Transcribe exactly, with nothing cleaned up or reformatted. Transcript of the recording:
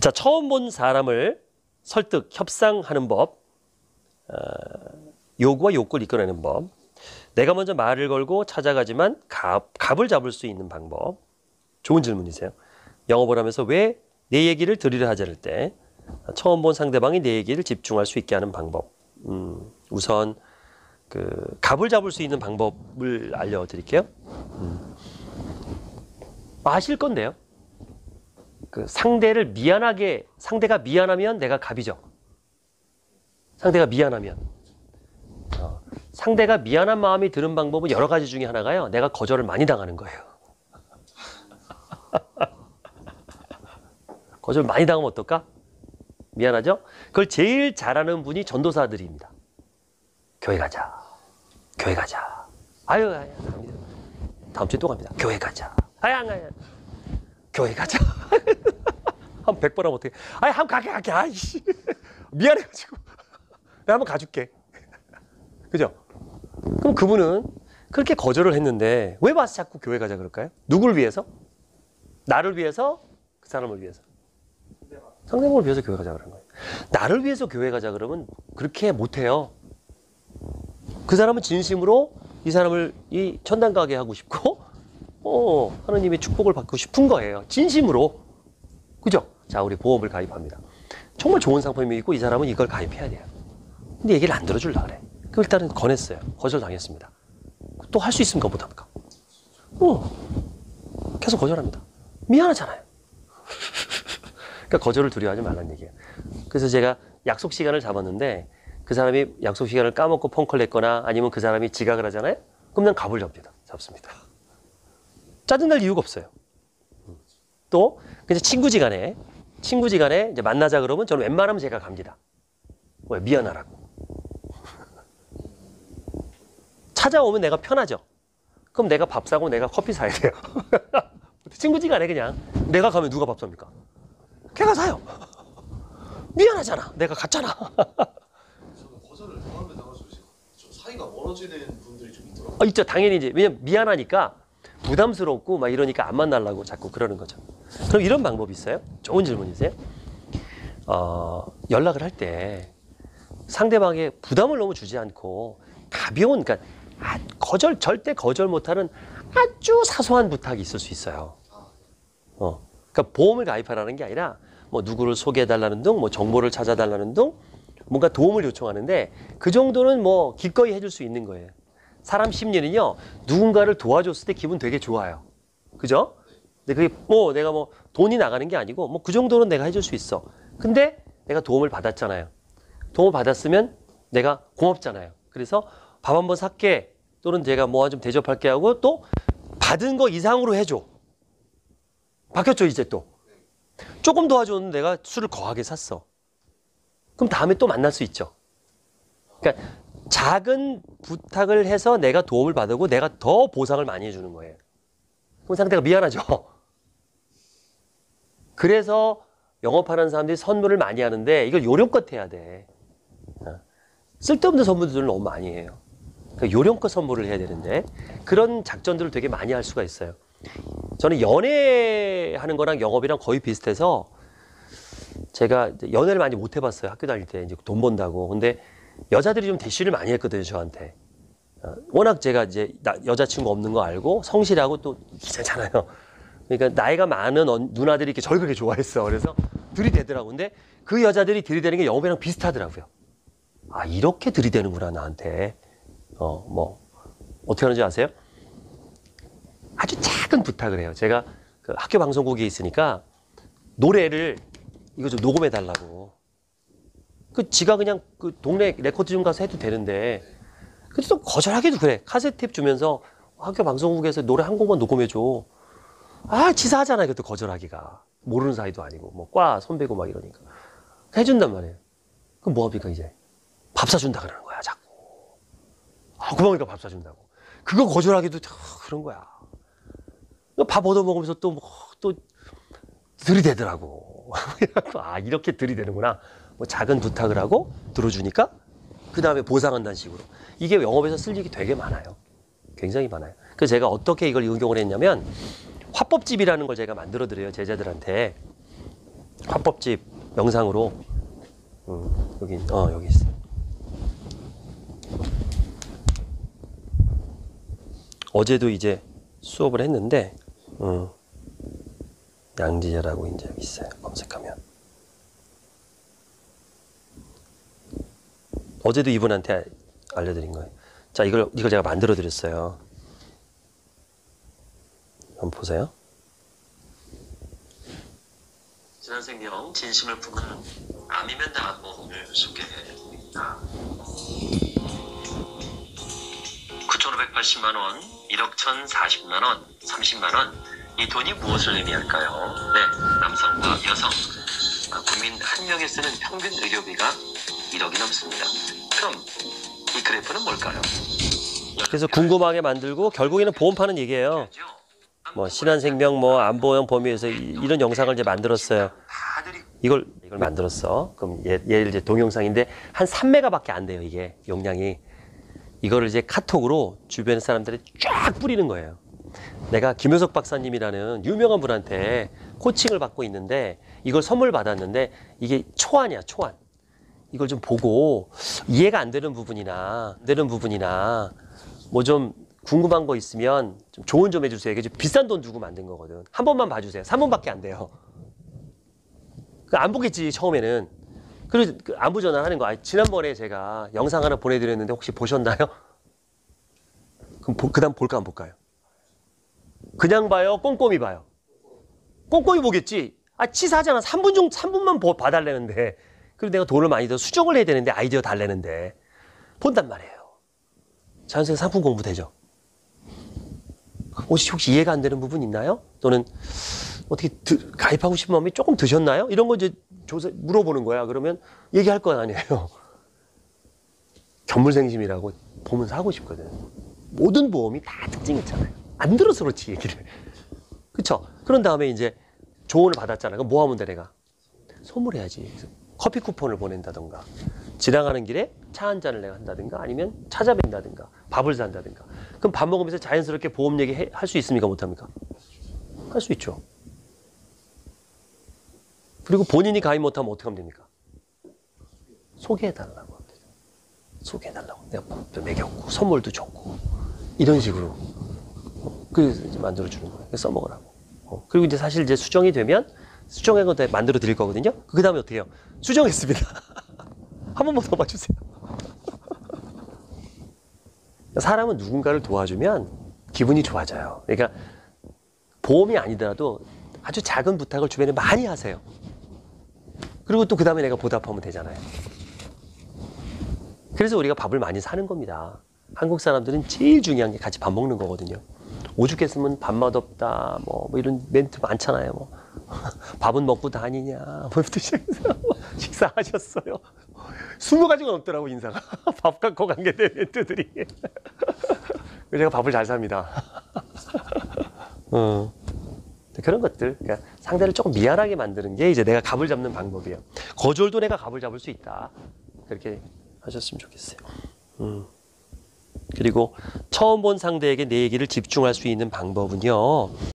자, 처음 본 사람을 설득, 협상하는 법, 어, 요구와 욕구를 이끌어내는 법, 내가 먼저 말을 걸고 찾아가지만 값, 값을 잡을 수 있는 방법. 좋은 질문이세요. 영업을 하면서 왜 내 얘기를 들으려 하지 않을 때 처음 본 상대방이 내 얘기를 집중할 수 있게 하는 방법. 음, 우선 그 값을 잡을 수 있는 방법을 알려드릴게요. 음. 아실 건데요. 그 상대를 미안하게, 상대가 미안하면 내가 갑이죠. 상대가 미안하면. 어, 상대가 미안한 마음이 드는 방법은 여러 가지 중에 하나가요. 내가 거절을 많이 당하는 거예요. 거절 많이 당하면 어떨까? 미안하죠? 그걸 제일 잘하는 분이 전도사들입니다. 교회 가자. 교회 가자. 아유, 아유, 갑니다. 다음 주에 또 갑니다. 교회 가자. 아유, 아유, 아유. 교회 가자. 한 백 번 하면 어떡해. 아이, 한번 가게, 가게. 아이씨. 미안해가지고. 내가 한번 가줄게. 그죠? 그럼 그분은 그렇게 거절을 했는데 왜 와서 자꾸 교회 가자 그럴까요? 누구를 위해서? 나를 위해서? 그 사람을 위해서? 상대방을 위해서 교회 가자 그런 거예요. 나를 위해서 교회 가자 그러면 그렇게 못해요. 그 사람은 진심으로 이 사람을 이 천당 가게 하고 싶고 어, 하나님의 축복을 받고 싶은 거예요. 진심으로. 그죠? 자, 우리 보험을 가입합니다. 정말 좋은 상품이 있고 이 사람은 이걸 가입해야 돼요. 근데 얘기를 안 들어주려 그래. 그 일단은 권했어요. 거절당했습니다. 또 할 수 있으면 그거 못합니까? 어. 계속 거절합니다. 미안하잖아요. 그러니까 거절을 두려워하지 말라는 얘기예요. 그래서 제가 약속 시간을 잡았는데 그 사람이 약속 시간을 까먹고 펑크를 냈거나 아니면 그 사람이 지각을 하잖아요. 그럼 난 갑을 잡니다. 잡습니다. 짜증날 이유가 없어요. 또 이제 친구지간에 친구지간에 이제 만나자 그러면 저는 웬만하면 제가 갑니다. 왜? 미안하라고. 찾아오면 내가 편하죠. 그럼 내가 밥 사고 내가 커피 사야 돼요. 친구지간에 그냥 내가 가면 누가 밥 삽니까? 걔가 사요. 미안하잖아. 내가 갔잖아. 저는 거절을 당하면 당할수록 좀 사이가 멀어지는 분들이 좀 있더라고요. 어, 있죠. 당연히 이제 왜냐면 미안하니까 부담스럽고 막 이러니까 안 만나려고 자꾸 그러는 거죠. 그럼 이런 방법이 있어요. 좋은 질문이세요. 어, 연락을 할 때 상대방에 부담을 너무 주지 않고 가벼운, 그러니까 아, 거절 절대 거절 못하는 아주 사소한 부탁이 있을 수 있어요. 어, 그러니까 보험을 가입하라는 게 아니라 뭐 누구를 소개해달라는 등, 뭐 정보를 찾아달라는 등 뭔가 도움을 요청하는데 그 정도는 뭐 기꺼이 해줄 수 있는 거예요. 사람 심리는요, 누군가를 도와줬을 때 기분 되게 좋아요. 그죠? 근데 그게 뭐 내가 뭐 돈이 나가는 게 아니고 뭐 그 정도는 내가 해줄 수 있어. 근데 내가 도움을 받았잖아요. 도움을 받았으면 내가 고맙잖아요. 그래서 밥 한번 살게 또는 제가 뭐 좀 대접할게 하고 또 받은 거 이상으로 해줘. 바뀌었죠, 이제 또. 조금 도와줬는데 내가 술을 거하게 샀어. 그럼 다음에 또 만날 수 있죠. 그러니까 작은 부탁을 해서 내가 도움을 받고 내가 더 보상을 많이 해주는 거예요. 그럼 상대가 미안하죠. 그래서 영업하는 사람들이 선물을 많이 하는데 이걸 요령껏 해야 돼. 쓸데없는 선물들을 너무 많이 해요. 그러니까 요령껏 선물을 해야 되는데 그런 작전들을 되게 많이 할 수가 있어요. 저는 연애하는 거랑 영업이랑 거의 비슷해서 제가 연애를 많이 못 해봤어요. 학교 다닐 때 이제 돈 번다고. 근데 여자들이 좀 대시를 많이 했거든요, 저한테. 워낙 제가 이제 여자친구 없는 거 알고 성실하고 또 괜찮잖아요. 그러니까 나이가 많은 누나들이 이렇게 저를 그렇게 좋아했어. 그래서 들이대더라고. 근데 그 여자들이 들이대는 게 영업이랑 비슷하더라고요. 아, 이렇게 들이대는구나, 나한테. 어, 뭐, 어떻게 하는지 아세요? 아주 작은 부탁을 해요. 제가 그 학교 방송국에 있으니까 노래를 이거 좀 녹음해 달라고. 그 지가 그냥 그 동네 레코드점 가서 해도 되는데 근데 또 거절하기도 그래. 카세트 탭 주면서 학교 방송국에서 노래 한 곡만 녹음해 줘. 아, 치사하잖아. 이것도 거절하기가. 모르는 사이도 아니고 뭐 과 선배고 막 이러니까 해준단 말이에요. 그럼 뭐합니까 이제? 밥 사준다 그러는 거야 자꾸. 아, 그만이니까 밥 사준다고. 그거 거절하기도 그런 거야. 밥 얻어먹으면서 또, 또 들이대더라고. 아, 이렇게 들이대는구나. 뭐 작은 부탁을 하고 들어주니까 그 다음에 보상한다는 식으로. 이게 영업에서 쓸 일이 되게 많아요. 굉장히 많아요. 그래서 제가 어떻게 이걸 응용을 했냐면 화법집이라는 걸 제가 만들어 드려요. 제자들한테. 화법집 영상으로. 음, 여기, 어, 여기 있어. 어제도 이제 수업을 했는데, 음, 양지자라고 이제 여기 있어요. 검색하면. 어제도 이분한테 알려드린 거예요. 자, 이걸, 이걸 제가 만들어 드렸어요. 한번 보세요. 진한생명 진심을 품은 암이면 나보험을 소개해드립니다. 구천오백팔십만 원, 일억 천사십만 원, 삼십만 원. 이 돈이 무엇을 의미할까요? 네, 남성과 여성, 아, 국민 한 명에 쓰는 평균 의료비가 일억이 넘습니다. 그럼 이 그래프는 뭘까요? 그래서 궁금하게 만들고 결국에는 보험 파는 얘기예요. 뭐 신한생명 뭐 안보험 범위에서 이, 이런 영상을 이제 만들었어요. 이걸 이걸 만들었어. 그럼 얘, 얘 이제 동영상인데 한 삼 메가밖에 안 돼요. 이게 용량이. 이거를 이제 카톡으로 주변 사람들이 쫙 뿌리는 거예요. 내가 김효석 박사님이라는 유명한 분한테 코칭을 받고 있는데 이걸 선물 받았는데 이게 초안이야, 초안. 이걸 좀 보고 이해가 안 되는 부분이나 안 되는 부분이나 뭐 좀 궁금한 거 있으면 좀 조언 좀 해주세요. 이게 좀 비싼 돈 주고 만든 거거든. 한 번만 봐주세요. 삼 번밖에 안 돼요. 안 보겠지 처음에는. 그리고 그 안부 전화하는 거. 아니, 지난번에 제가 영상 하나 보내드렸는데 혹시 보셨나요? 그럼 보, 그다음 볼까 안 볼까요? 그냥 봐요? 꼼꼼히 봐요? 꼼꼼히 보겠지. 아 치사하잖아. 삼 분 정도 삼 분만 보, 봐달라는데. 그리고 내가 돈을 많이 더 수정을 해야 되는데 아이디어 달래는데 본단 말이에요. 자연스레 상품 공부 되죠. 혹시 혹시 이해가 안 되는 부분 있나요? 또는 어떻게 드, 가입하고 싶은 마음이 조금 드셨나요? 이런 거 이제 조사 물어보는 거야. 그러면 얘기할 건 아니에요. 견물생심이라고 보면서 하고 싶거든. 모든 보험이 다 특징이 있잖아요. 안 들어서 그렇지 얘기를. 그쵸? 그런 다음에 이제 조언을 받았잖아. 그럼 뭐 하면 돼 내가? 선물해야지. 커피 쿠폰을 보낸다던가 지나가는 길에 차 한 잔을 내가 한다든가 아니면 찾아뵌다든가 밥을 산다든가. 그럼 밥 먹으면서 자연스럽게 보험 얘기 할 수 있습니까? 못합니까? 할 수 있죠. 그리고 본인이 가입 못하면 어떻게 하면 됩니까? 소개해달라고 하면 되죠. 소개해달라고. 내가 밥도 먹였고 선물도 줬고 이런 식으로 그래서 이제 만들어주는 거예요. 써먹으라고. 어. 그리고 이제 사실 이제 수정이 되면 수정한 거 만들어 드릴 거거든요. 그 다음에 어떻게 해요? 수정했습니다. 한 번만 더 봐주세요. 사람은 누군가를 도와주면 기분이 좋아져요. 그러니까 보험이 아니더라도 아주 작은 부탁을 주변에 많이 하세요. 그리고 또 그 다음에 내가 보답하면 되잖아요. 그래서 우리가 밥을 많이 사는 겁니다. 한국 사람들은 제일 중요한 게 같이 밥 먹는 거거든요. 오죽했으면 밥맛 없다, 뭐, 뭐 이런 멘트 많잖아요. 뭐. 밥은 먹고 다니냐, 뭐부터 시작해서 식사하셨어요. 스무 가지가 넘더라고 인사가. 밥 갖고 관계된 멘트들이. 제가 밥을 잘 삽니다. 어. 그런 것들, 그러니까 상대를 조금 미안하게 만드는 게 이제 내가 갑을 잡는 방법이에요. 거절도 내가 갑을 잡을 수 있다. 그렇게 하셨으면 좋겠어요. 음. 그리고 처음 본 상대에게 내 얘기를 집중할 수 있는 방법은요.